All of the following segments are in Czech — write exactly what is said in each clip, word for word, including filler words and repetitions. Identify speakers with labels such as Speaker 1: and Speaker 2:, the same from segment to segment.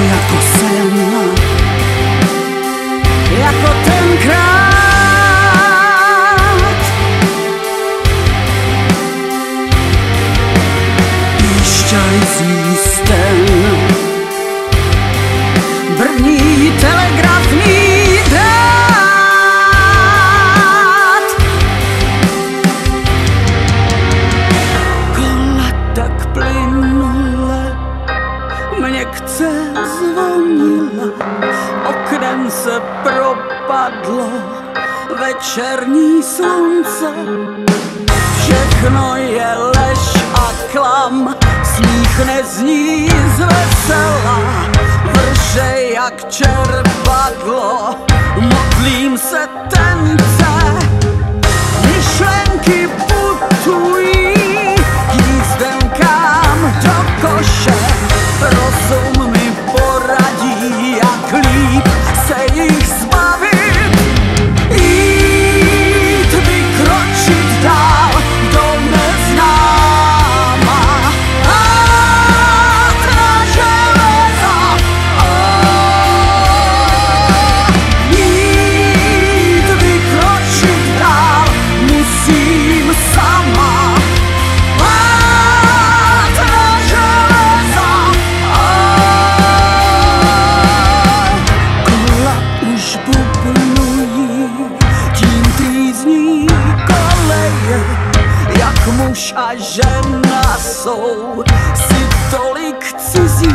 Speaker 1: jako sen, jako tenkrát. Píšťaly z místen, brní telegrafní drát. Kola tak plynule měkce zvonila, oknem se propadlo večerní slunce. Všechno je lež a klam, smích nezní zvesela, vrše jak čerpadlo, modlím se tence. Myšlenky putují k jízdenkám do koše, rozum mi poradí, jak líp se jich zbavit. Jít, vykročit dál do neznáma, át na železa. Jít, vykročit dál musím sama, át na železa. Kola už bubnují, tím trýzní koleje, jak muž a žena jsou si tolik cizí.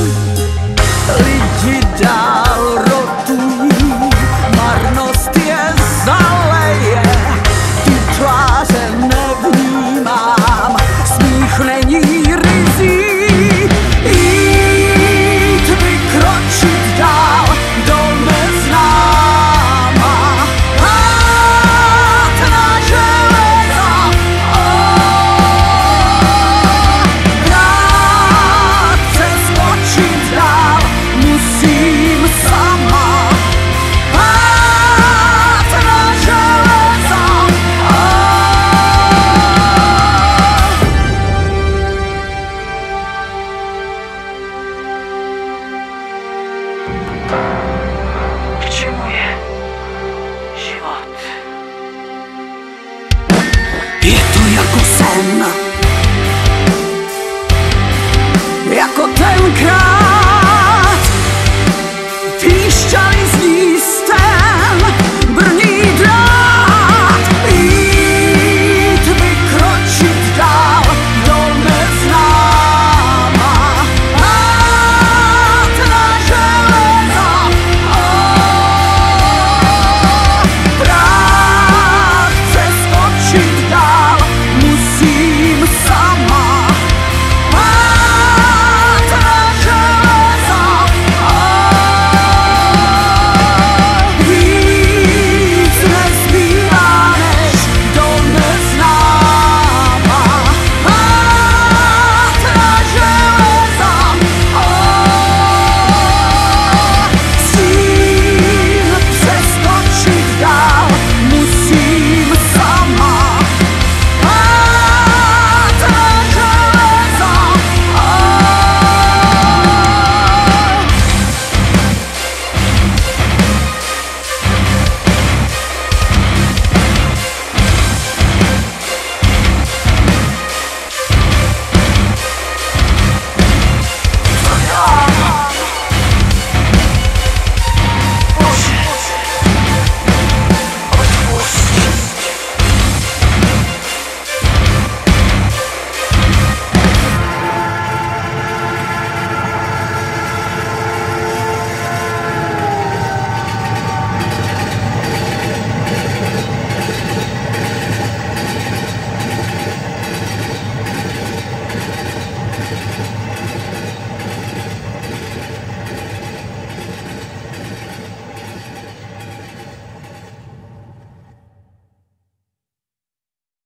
Speaker 1: Lidi dál rotují, marnost je zaleje, ty tváře nevnímám, smích není rizí. Jít, vykročit dál do neznáma, át na železa. Krátce skočit dál musím sama, át na železa. K čemu je život? Je to jako sen, jako tenkrát. Píšťaly z místen, brní drát. Jít, vykročit dál do neznáma, át na železa. Krátce skočit dál musím sama, át na železa. Víc nezbývá než do neznáma, át na železa. Stín přeskočit dál musím sama, át na železa.